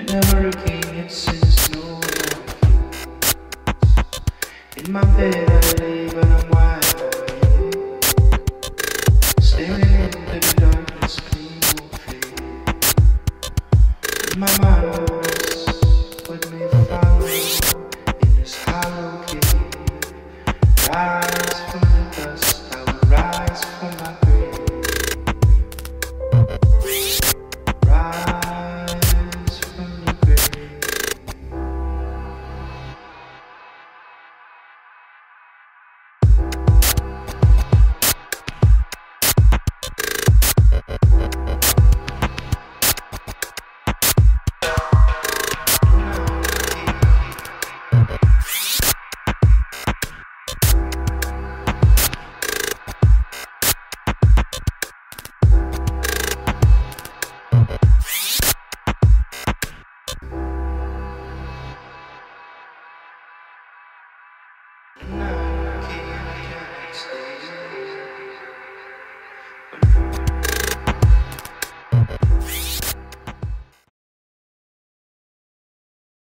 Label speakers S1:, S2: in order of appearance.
S1: never again, it since no one. In my bed I lay, but I'm wide awake, staring into the darkness, pain won't fade. In my mind was what may follow in this hollow cave. Rise from